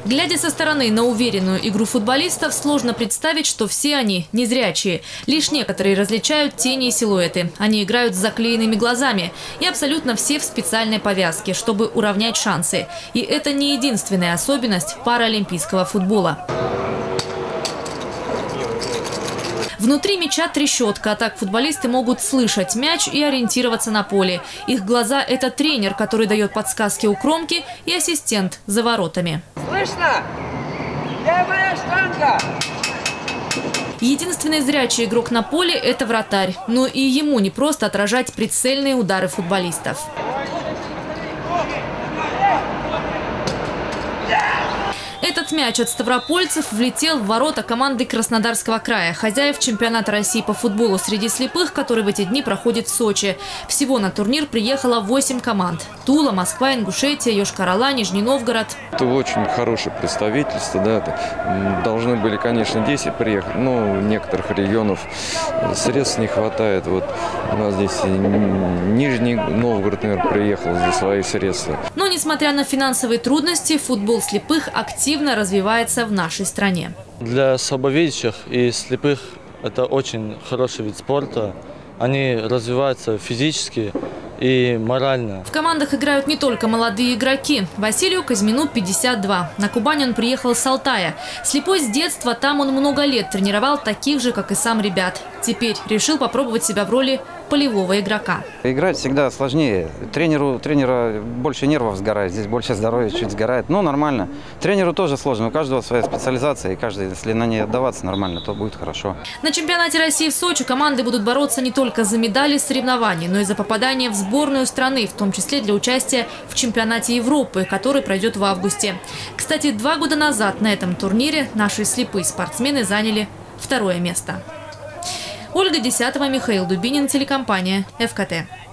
Глядя со стороны на уверенную игру футболистов, сложно представить, что все они незрячие. Лишь некоторые различают тени и силуэты. Они играют с заклеенными глазами. И абсолютно все в специальной повязке, чтобы уравнять шансы. И это не единственная особенность паралимпийского футбола. Внутри мяча трещотка, а так футболисты могут слышать мяч и ориентироваться на поле. Их глаза – это тренер, который дает подсказки у кромки, и ассистент за воротами. Слышно? Левая штанга! Единственный зрячий игрок на поле – это вратарь. Но и ему не просто отражать прицельные удары футболистов. Этот мяч от ставропольцев влетел в ворота команды Краснодарского края, хозяев чемпионата России по футболу среди слепых, который в эти дни проходит в Сочи. Всего на турнир приехало 8 команд. Тула, Москва, Ингушетия, Йошкар-Ола, Нижний Новгород. Это очень хорошее представительство. Да. Должны были, конечно, 10 приехать, но некоторых регионов средств не хватает. Вот у нас здесь Нижний Новгород, наверное, приехал за свои средства. Но, несмотря на финансовые трудности, футбол слепых активно развивается в нашей стране. Для слабовидящих и слепых это очень хороший вид спорта. Они развиваются физически и морально. В командах играют не только молодые игроки. Василию Казьмину 52. На Кубань он приехал с Алтая. Слепой с детства, там он много лет тренировал таких же, как и сам ребят. Теперь решил попробовать себя в роли полевого игрока. Играть всегда сложнее. Тренера больше нервов сгорает, здесь больше здоровья чуть сгорает. Ну, нормально. Тренеру тоже сложно. У каждого своя специализация, и каждый, если на ней отдаваться нормально, то будет хорошо. На чемпионате России в Сочи команды будут бороться не только за медали соревнований, но и за попадание в сборную страны, в том числе для участия в чемпионате Европы, который пройдет в августе. Кстати, 2 года назад на этом турнире наши слепые спортсмены заняли 2-е место. Ольга Десятова, Михаил Дубинин, телекомпания ФКТ.